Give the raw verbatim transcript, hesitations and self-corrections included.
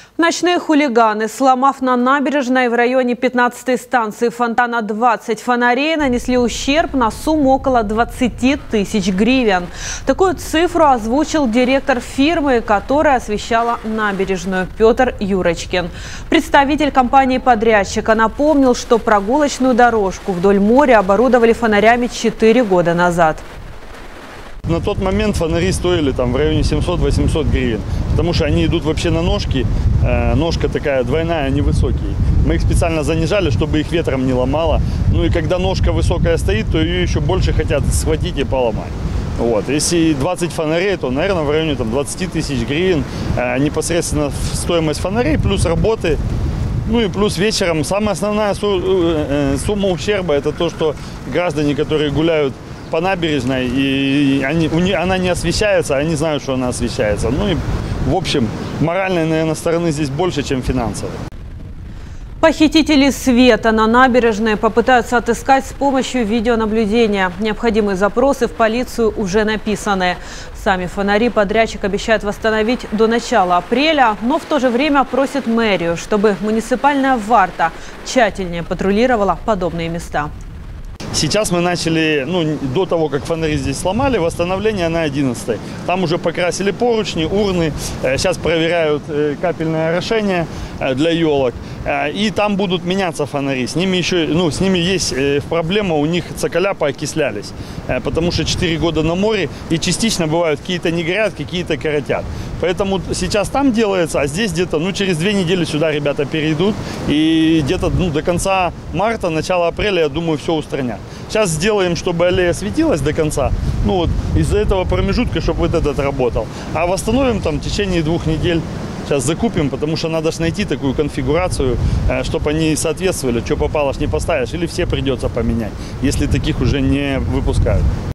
Ночные хулиганы, сломав на набережной в районе пятнадцатой станции Фонтана двадцать фонарей, нанесли ущерб на сумму около двадцати тысяч гривен. Такую цифру озвучил директор фирмы, которая освещала набережную, Петр Юрочкин. Представитель компании-подрядчика напомнил, что прогулочную дорожку вдоль моря оборудовали фонарями четыре года назад. На тот момент фонари стоили там в районе семьсот-восемьсот гривен, потому что они идут вообще на ножки, э, ножка такая двойная, они высокие. Мы их специально занижали, чтобы их ветром не ломало. Ну и когда ножка высокая стоит, то ее еще больше хотят схватить и поломать. Вот. Если двадцать фонарей, то, наверное, в районе там, двадцати тысяч гривен э, непосредственно стоимость фонарей, плюс работы. Ну и плюс вечером самая основная сумма ущерба – это то, что граждане, которые гуляют по набережной, и они, у не, она не освещается, они знают, что она освещается. Ну и, в общем, моральной, наверное, стороны здесь больше, чем финансовой. Похитители света на набережной попытаются отыскать с помощью видеонаблюдения. Необходимые запросы в полицию уже написаны. Сами фонари подрядчик обещает восстановить до начала апреля, но в то же время просит мэрию, чтобы муниципальная варта тщательнее патрулировала подобные места. Сейчас мы начали, ну, до того, как фонари здесь сломали, восстановление на одиннадцатой. Там уже покрасили поручни, урны, сейчас проверяют капельное орошение для елок. И там будут меняться фонари. С ними еще, ну, с ними есть проблема, у них цоколя поокислялись, потому что четыре года на море, и частично бывают какие-то не горят, какие-то коротят. Поэтому сейчас там делается, а здесь где-то, ну, через две недели сюда ребята перейдут, и где-то, ну, до конца марта, начала апреля, я думаю, все устранят. Сейчас сделаем, чтобы аллея светилась до конца, ну, вот из-за этого промежутка, чтобы вот этот работал. А восстановим там в течение двух недель. Сейчас закупим, потому что надо же найти такую конфигурацию, чтобы они соответствовали, что попало, не поставишь, или все придется поменять, если таких уже не выпускают.